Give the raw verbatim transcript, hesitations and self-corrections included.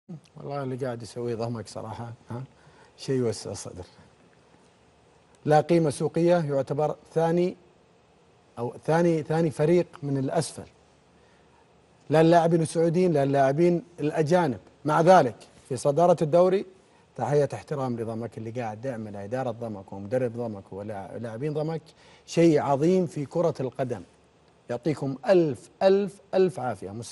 والله اللي قاعد يسويه ضمك صراحة ها شيء يوسع الصدر. لا قيمة سوقية، يعتبر ثاني أو ثاني ثاني فريق من الأسفل، لا اللاعبين السعوديين لا اللاعبين الأجانب، مع ذلك في صدارة الدوري. تحية احترام لضمك اللي قاعد يعمل إدارة ضمك ومدرب ضمك ولاعبين ضمك، شيء عظيم في كرة القدم. يعطيكم ألف ألف ألف عافية.